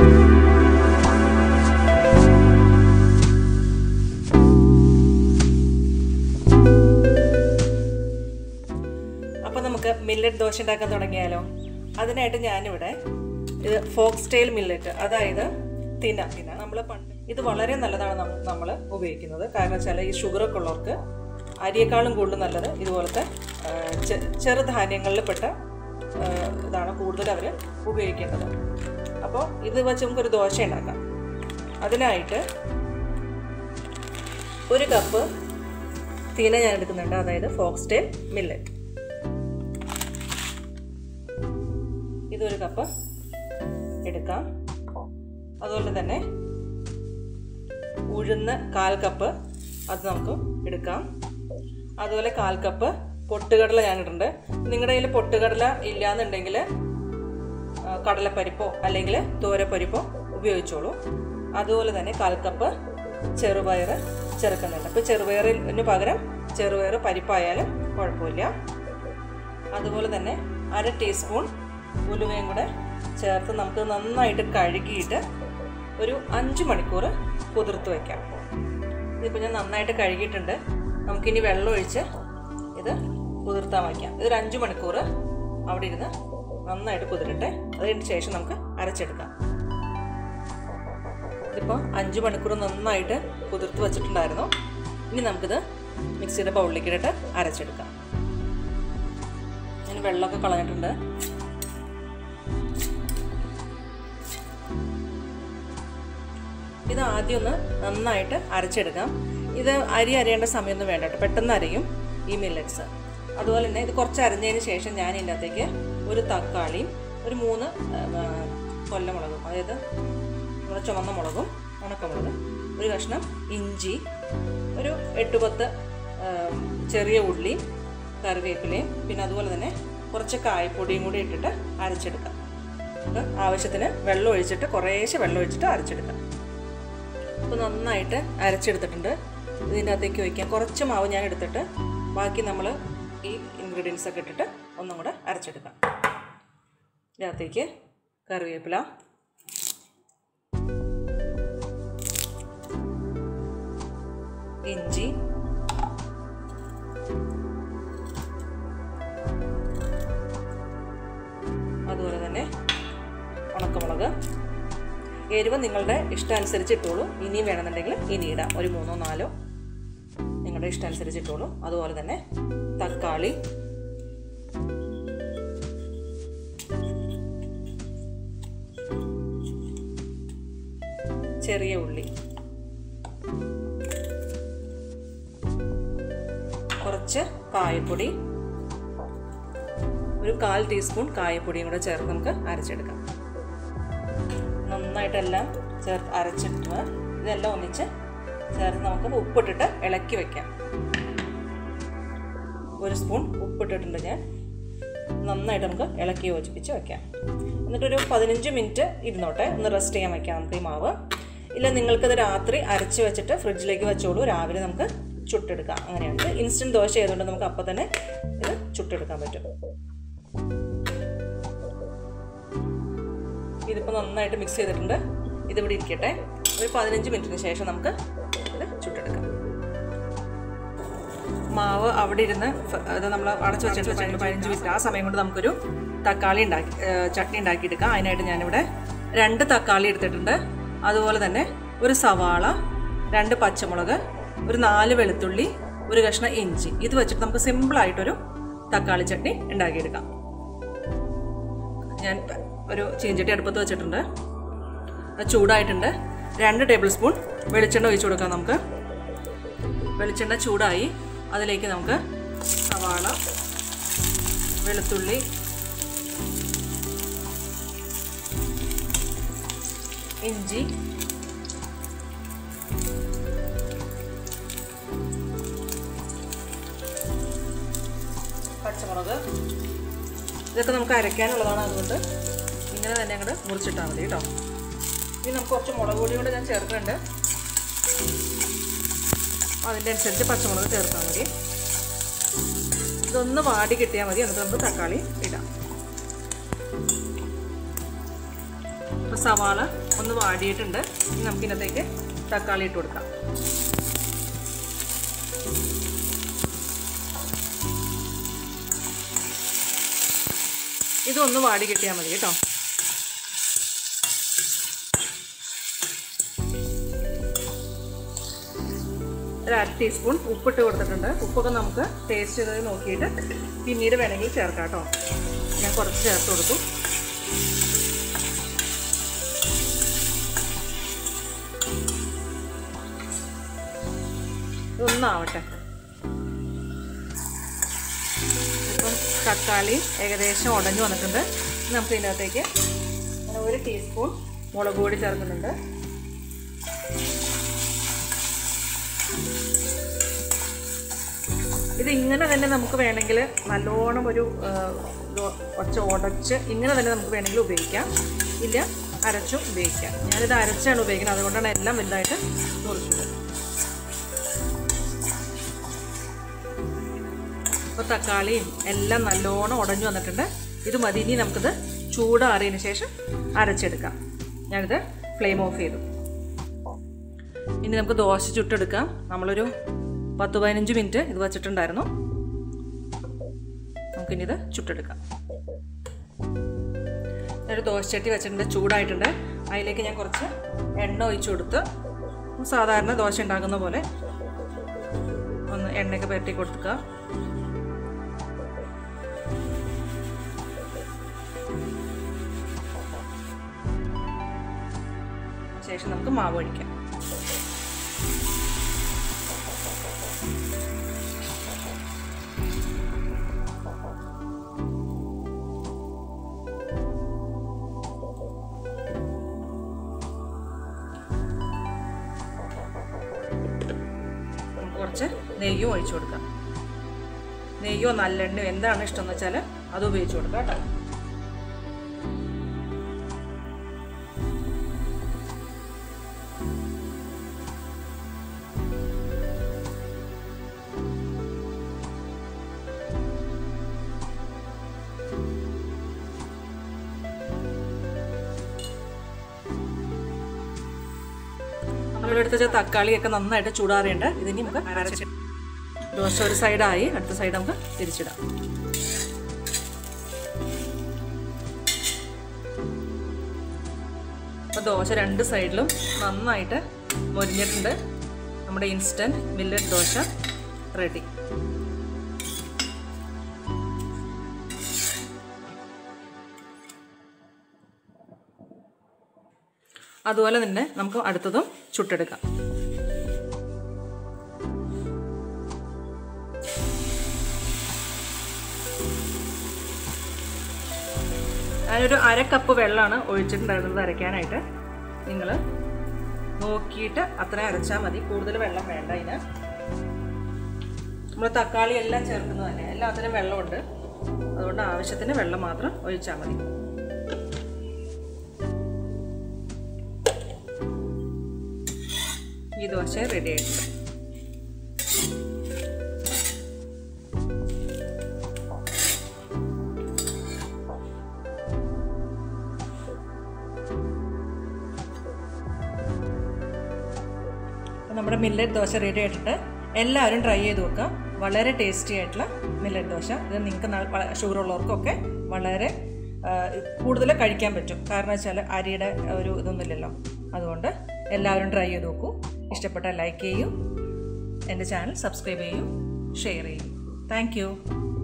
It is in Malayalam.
അപ്പോൾ നമുക്ക് മില്ലറ്റ് ദോശ ഉണ്ടാക്കാൻ തുടങ്ങിയാലോ? അതിനായിട്ട് ഞാനിവിടെ ഇത് ഫോക്സ് സ്റ്റൈൽ മില്ലറ്റ്, അതായത് തിന നമ്മൾ ഇത് വളരെ നല്ലതാണ് നമ്മൾ ഉപയോഗിക്കുന്നത്. കാരണം വെച്ചാൽ ഈ ഷുഗറൊക്കെ ഉള്ളവർക്ക് അരിയേക്കാളും കൂടുതൽ നല്ലത് ഇതുപോലത്തെ ചെറുധാന്യങ്ങളിൽ പെട്ട ഇതാണ് കൂടുതൽ അവർ ഉപയോഗിക്കേണ്ടത്. അപ്പോൾ ഇത് വെച്ച് നമുക്കൊരു ദോശ ഉണ്ടാക്കാം. അതിനായിട്ട് 1 കപ്പ് തിന ഞാൻ എടുക്കുന്നുണ്ട്, അതായത് ഫോക്സ് സ്റ്റൈൽ മില്ലറ്റ്. ഇതൊരു കപ്പ് എടുക്കാം. അതുപോലെ തന്നെ ഉഴുന്ന് 1/4 കപ്പ്, അത് നമുക്ക് എടുക്കാം. അതുപോലെ 1/4 കപ്പ് പൊട്ടുകടല ഞാനിടുന്നുണ്ട്. നിങ്ങളുടെ കയ്യിൽ പൊട്ടുകടല ഇല്ലയെന്നുണ്ടെങ്കിൽ കടലപ്പരിപ്പോ അല്ലെങ്കിൽ തോരപ്പരിപ്പോ ഉപയോഗിച്ചോളൂ. അതുപോലെ തന്നെ 1/4 കപ്പ് ചെറുപയർ ചേർക്കുന്നുണ്ട്. അപ്പോൾ ചെറുപയറിന് പകരം ചെറുപയർ പരിപ്പായാലും കുഴപ്പമില്ല. അതുപോലെ തന്നെ 1/2 ടീസ്പൂൺ ഉലുവയും കൂടെ ചേർത്ത് നമുക്ക് നന്നായിട്ട് കഴുകിയിട്ട് ഒരു 5 മണിക്കൂർ കുതിർത്ത് വയ്ക്കാം. ഇതിപ്പോൾ ഞാൻ നന്നായിട്ട് കഴുകിയിട്ടുണ്ട്. നമുക്കിനി വെള്ളം ഒഴിച്ച് ഇത് കുതിർത്താൻ വയ്ക്കാം. ഇതൊരു 5 മണിക്കൂർ അവിടെ ഇരുന്ന് നന്നായിട്ട് കുതിരട്ടെ. അതിന് ശേഷം നമുക്ക് അരച്ചെടുക്കാം. ഇതിപ്പോൾ 5 മണിക്കൂർ നന്നായിട്ട് കുതിർത്ത് വെച്ചിട്ടുണ്ടായിരുന്നു. ഇനി നമുക്കിത് മിക്സിയുടെ ബൗളിലേക്ക് ഇട്ടിട്ട് അരച്ചെടുക്കാം. ഞാൻ വെള്ളമൊക്കെ കളഞ്ഞിട്ടുണ്ട്. ഇത് ആദ്യം ഒന്ന് നന്നായിട്ട് അരച്ചെടുക്കാം. ഇത് അരിയേണ്ട സമയമൊന്നും വേണ്ട കേട്ടോ, പെട്ടെന്ന് അരയും ഈ മില്ലറ്റ്സ്. അതുപോലെ തന്നെ ഇത് കുറച്ച് അരഞ്ഞതിന് ശേഷം ഞാൻ ഇതിൻ്റെ അകത്തേക്ക് ഒരു തക്കാളിയും ഒരു 3 കൊല്ലമുളകും, അതായത് നമ്മുടെ ചുവന്ന മുളകും ഉണക്കമുളക്, ഒരു കഷ്ണം ഇഞ്ചി, ഒരു 8-10 ചെറിയ ഉള്ളിയും കറിവേപ്പിലയും, പിന്നെ അതുപോലെ തന്നെ കുറച്ച് കായപ്പൊടിയും കൂടി ഇട്ടിട്ട് അരച്ചെടുക്കാം. ആവശ്യത്തിന് വെള്ളം ഒഴിച്ചിട്ട് കുറേശ്ശെ വെള്ളം ഒഴിച്ചിട്ട് അരച്ചെടുക്കാം. അപ്പോൾ നന്നായിട്ട് അരച്ചെടുത്തിട്ടുണ്ട്. ഇതിൻ്റെ അകത്തേക്ക് വയ്ക്കാം. കുറച്ച് മാവ് ഞാൻ എടുത്തിട്ട് ബാക്കി നമ്മൾ ഈ ഇൻഗ്രീഡിയൻസ് ഒക്കെ ഇട്ടിട്ട് ഒന്നും കൂടെ അരച്ചെടുക്കാം. ഇതിനകത്തേക്ക് കറിവേപ്പില, ഇഞ്ചി, അതുപോലെ തന്നെ ഉണക്കമുളക്. എരിവ് നിങ്ങളുടെ ഇഷ്ടമനുസരിച്ച് ഇട്ടോളൂ. ഇനിയും വേണമെന്നുണ്ടെങ്കിൽ ഇനി ഇടാം, ഒരു 3-4 നിങ്ങളുടെ ഇഷ്ടമനുസരിച്ച് ഇട്ടോളൂ. അതുപോലെ തന്നെ തക്കാളി, ചെറിയ ഉള്ളി, കുറച്ച് കായപ്പൊടി, ഒരു 1/4 ടീസ്പൂൺ കായപ്പൊടിയും കൂടെ ചേർത്ത് നമുക്ക് അരച്ചെടുക്കാം. നന്നായിട്ടെല്ലാം ചേർത്ത് അരച്ചിട്ട് ഇതെല്ലാം ഒന്നിച്ച് ചേർത്ത് നമുക്ക് ഉപ്പിട്ടിട്ട് ഇളക്കി വയ്ക്കാം. 1 സ്പൂൺ ഉപ്പിട്ടിട്ടുണ്ട് ഞാൻ. നന്നായിട്ട് നമുക്ക് ഇളക്കി യോജിപ്പിച്ച് വയ്ക്കാം. എന്നിട്ടൊരു 15 മിനിറ്റ് ഇരുന്നോട്ടെ, ഒന്ന് റെസ്റ്റ് ചെയ്യാൻ വയ്ക്കാം നമുക്ക് ഈ മാവ്. ഇല്ല നിങ്ങൾക്കത് രാത്രി അരച്ച് വെച്ചിട്ട് ഫ്രിഡ്ജിലേക്ക് വെച്ചോളൂ, രാവിലെ നമുക്ക് ചുട്ടെടുക്കാം. അങ്ങനെയാണ്. ഇൻസ്റ്റൻറ്റ് ദോശ ആയതുകൊണ്ട് നമുക്ക് അപ്പം തന്നെ ഇത് ചുട്ടെടുക്കാൻ പറ്റും. ഇതിപ്പോൾ നന്നായിട്ട് മിക്സ് ചെയ്തിട്ടുണ്ട്. ഇതിവിടെ ഇരിക്കട്ടെ. ഒരു 15 മിനിറ്റിന് ശേഷം നമുക്ക് ഇത് ചുട്ടെടുക്കാം. മാവ് അവിടെ ഇരുന്ന് അത് നമ്മൾ അടച്ചു വെച്ചിട്ട് 15 മിനിറ്റ്, ആ സമയം കൊണ്ട് നമുക്കൊരു ചട്നി ഉണ്ടാക്കിയെടുക്കാം. അതിനായിട്ട് ഞാനിവിടെ 2 തക്കാളി എടുത്തിട്ടുണ്ട്. അതുപോലെ തന്നെ ഒരു സവാള, 2 പച്ചമുളക്, ഒരു 4 വെളുത്തുള്ളി, ഒരു കഷ്ണം ഇഞ്ചി. ഇത് വെച്ചിട്ട് നമുക്ക് സിമ്പിളായിട്ടൊരു തക്കാളി ചട്നി ഉണ്ടാക്കിയെടുക്കാം. ഞാൻ ഒരു ചീഞ്ചട്ടി അടുപ്പത്ത് വെച്ചിട്ടുണ്ട്. അത് ചൂടായിട്ടുണ്ട്. 2 ടേബിൾ സ്പൂൺ വെളിച്ചെണ്ണ ഒഴിച്ചു കൊടുക്കാം നമുക്ക്. വെളിച്ചെണ്ണ ചൂടായി. അതിലേക്ക് നമുക്ക് സവാള, വെളുത്തുള്ളി, ഇഞ്ചി, പച്ചമുളക്, ഇതൊക്കെ നമുക്ക് അരയ്ക്കാനുള്ളതാണ്. അതുകൊണ്ട് ഇങ്ങനെ തന്നെ അങ്ങോട്ട് മുറിച്ചിട്ടാൽ മതി കേട്ടോ. ഇനി നമുക്ക് കുറച്ച് മുളക് പൊടി കൂടെ ഞാൻ ചേർക്കുന്നുണ്ട്. അതിൻ്റെ അനുസരിച്ച് പച്ചമുളക് ചേർത്താൽ മതി. ഇതൊന്ന് വാടി കിട്ടിയാൽ മതി. എന്നിട്ട് നമുക്ക് തക്കാളി ഇടാം. അപ്പോൾ സവാള ഒന്ന് വാടിയിട്ടുണ്ട്. ഇനി നമുക്കിതിനകത്തേക്ക് തക്കാളി ഇട്ട് കൊടുക്കാം. ഇതൊന്ന് വാടി കിട്ടിയാൽ മതി കേട്ടോ. ഒരു 1/2 ടീസ്പൂൺ ഉപ്പിട്ട് കൊടുത്തിട്ടുണ്ട്. ഉപ്പൊക്കെ നമുക്ക് ടേസ്റ്റ് ചെയ്ത് നോക്കിയിട്ട് പിന്നീട് വേണമെങ്കിൽ ചേർക്കാം കേട്ടോ. ഞാൻ കുറച്ച് ചേർത്ത് കൊടുത്തു. ഇതൊന്നാവട്ടെ. ഇപ്പം തക്കാളി ഏകദേശം ഉടഞ്ഞു വന്നിട്ടുണ്ട്. നമുക്ക് ഇതിനകത്തേക്ക് 1 ടീസ്പൂൺ മുളക് പൊടി ചേർക്കുന്നുണ്ട്. ഇത് ഇങ്ങനെ തന്നെ നമുക്ക് വേണമെങ്കിൽ നല്ലോണം ഒരു കുറച്ച് ഉടച്ച് ഇങ്ങനെ തന്നെ നമുക്ക് വേണമെങ്കിൽ ഉപയോഗിക്കാം. ഇല്ല അരച്ചും ഉപയോഗിക്കാം. ഞാനിത് അരച്ചാണ് ഉപയോഗിക്കുന്നത്, അതുകൊണ്ടാണ് എല്ലാം വലുതായിട്ട് മുറിച്ചത്. അപ്പോൾ തക്കാളിയും എല്ലാം നല്ലോണം ഉടഞ്ഞു വന്നിട്ടുണ്ട്. ഇത് മതി. ഇനി നമുക്കിത് ചൂടാറിയതിന് ശേഷം അരച്ചെടുക്കാം. ഞാനിത് ഫ്ലെയിം ഓഫ് ചെയ്തു. ഇനി നമുക്ക് ദോശ ചുട്ടെടുക്കാം. നമ്മളൊരു 10-15 മിനിറ്റ് ഇത് വച്ചിട്ടുണ്ടായിരുന്നു. നമുക്കിനി ഇത് ചുട്ടെടുക്കാം. ഒരു ദോശച്ചട്ടി വെച്ചിട്ടുണ്ട്, ചൂടായിട്ടുണ്ട്. അതിലേക്ക് ഞാൻ കുറച്ച് എണ്ണ ഒഴിച്ചു കൊടുത്ത് സാധാരണ ദോശ ഉണ്ടാക്കുന്ന പോലെ ഒന്ന് എണ്ണയൊക്കെ പുരട്ടി കൊടുക്കുക. ശേഷം നമുക്ക് മാവ് ഒഴിക്കാം. കുറച്ച് നെയ്യും ഒഴിച്ചു കൊടുക്കാം. നെയ്യോ നല്ലെണ്ണയോ എന്താണ് ഇഷ്ടമെന്ന് വെച്ചാൽ അത് ഉപയോഗിച്ച് കൊടുക്കാം കേട്ടോ. നമ്മളെടുത്ത് വെച്ച തക്കാളിയൊക്കെ നന്നായിട്ട് ചൂടാറിയുണ്ട്. ഇതിനി നമുക്ക് അരച്ച് ദോശ ഒരു സൈഡായി, അടുത്ത സൈഡ് നമുക്ക് തിരിച്ചിടാം. അപ്പോൾ ദോശ 2 സൈഡിലും നന്നായിട്ട് മൊരിഞ്ഞിട്ടുണ്ട്. നമ്മുടെ ഇൻസ്റ്റൻറ്റ് മില്ലറ്റ് ദോശ റെഡി. അതുപോലെ തന്നെ നമുക്ക് അടുത്തതും ചുട്ടെടുക്കാം. ഞാനൊരു 1/2 കപ്പ് വെള്ളമാണ് ഒഴിച്ചിട്ടുണ്ടായിരുന്നത് അരയ്ക്കാനായിട്ട്. നിങ്ങൾ നോക്കിയിട്ട് അത്ര അരച്ചാൽ മതി, കൂടുതൽ വെള്ളം വേണ്ട. ഇതിന് നമ്മൾ തക്കാളി എല്ലാം ചേർക്കുന്നത് തന്നെ എല്ലാത്തിനും വെള്ളമുണ്ട്, അതുകൊണ്ട് ആവശ്യത്തിന് വെള്ളം മാത്രം ഒഴിച്ചാൽ മതി. ഈ ദോശ റെഡി ആയിട്ടുണ്ട്. നമ്മുടെ മില്ലറ്റ് ദോശ റെഡി ആയിട്ടുണ്ട്. എല്ലാവരും ട്രൈ ചെയ്ത് നോക്കുക. വളരെ ടേസ്റ്റി ആയിട്ടുള്ള മില്ലറ്റ് ദോശ. ഇത് നിങ്ങൾക്ക് ഷുഗറുള്ളവർക്കൊക്കെ വളരെ കൂടുതൽ കഴിക്കാൻ പറ്റും. കാരണം വെച്ചാൽ അരിയുടെ ഒരു ഇതൊന്നുമില്ലല്ലോ. അതുകൊണ്ട് എല്ലാവരും ട്രൈ ചെയ്ത് നോക്കൂ. ഇഷ്ടപ്പെട്ടാൽ ലൈക്ക് ചെയ്യൂ, എൻ്റെ ചാനൽ സബ്സ്ക്രൈബ് ചെയ്യൂ, ഷെയർ ചെയ്യൂ. Thank U.